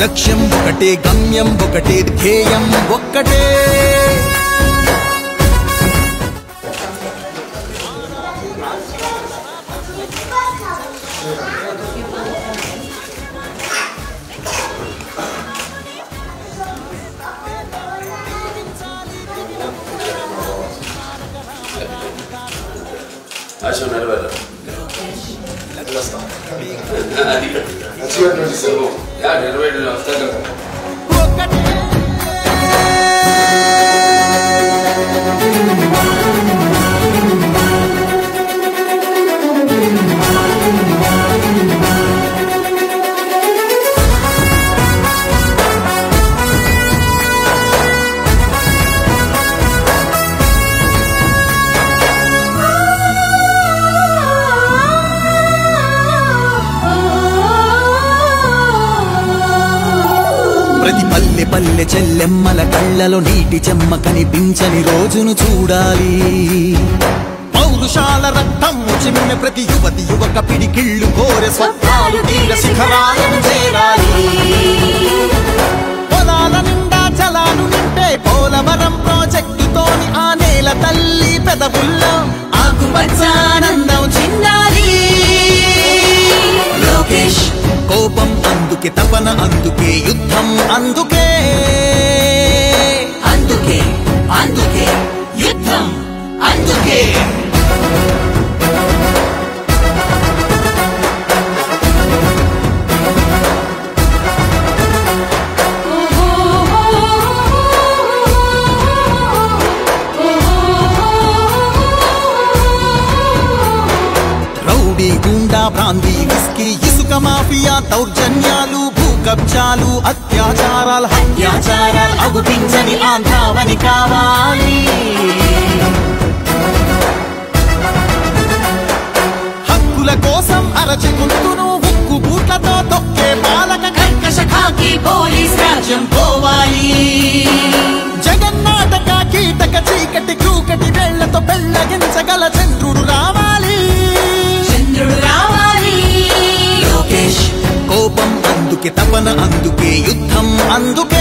లక్ష్యం ఒకటే, గమ్యం ఒకటే, ధ్యేయం ఒక్కటే. ప్రతి పల్లె పల్లె చెల్లెమ్మల కళ్ళలో నీటి చెమ్మ కనిపించని రోజును చూడాలి. పౌరుషాల రక్తం చిమ్మె ప్రతి యువతి యువక పిడికిళ్ళు కోరే స్వప్నాలు తీర శిఖరాలను చేరాలి. పొలాల నిండా జలాలు నింపే పోలవరం ప్రాజెక్టుతోని ఆ నేల తల్లి పెదవుల్లో ఆకుపచ్చానందం చిందాలి. లోకేష్ కోపం అందుకే, తపన అందుకే, యుద్ధం అందుకే, అందుకే అందుకే యుద్ధం అందుకే. రౌడీ గుండా బ్రాందీ విస్కీ ఇసుక మాఫియా దౌర్జన్యాలు భూ కబ్జాలు అత్యాచారాలు హత్యాచారాలు అగుపించని ఆంధ్రావని కావాలి. హక్కుల కోసం అరచి గొంతును ఉక్కు బూట్లతో తొక్కే పాలక కర్కశ ఖాకీ పోలీస్ రాజ్యం పోవాలి. జగన్నాటక కీటక చీకటి కూకటి వేళ్లతో పెళ్లగించగల చంద్రుడు రావాలి. చంద్రుడు రావాలి. లోకేష్ కోపం అందుకే, తపన అందుకే, యుద్ధం అందుకే.